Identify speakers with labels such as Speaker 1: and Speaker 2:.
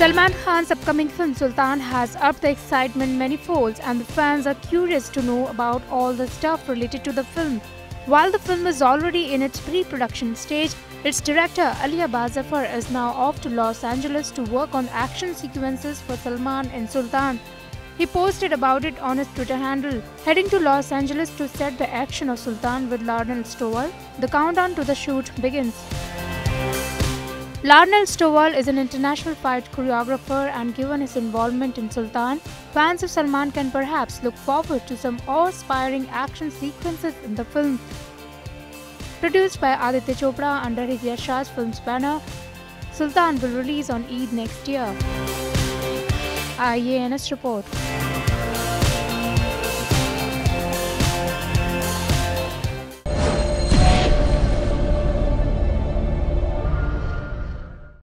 Speaker 1: Salman Khan's upcoming film Sultan has upped the excitement many folds, and the fans are curious to know about all the stuff related to the film. While the film is already in its pre-production stage, its director Ali Abbas Zafar is now off to Los Angeles to work on action sequences for Salman in Sultan. He posted about it on his Twitter handle. Heading to Los Angeles to set the action of Sultan with Larnell Stowell, the countdown to the shoot begins. Larnell Stowell is an international fight choreographer, and given his involvement in Sultan, fans of Salman can perhaps look forward to some awe-inspiring action sequences in the film. Produced by Aditya Chopra under his Yash Films banner, Sultan will release on Eid next year. IANS report.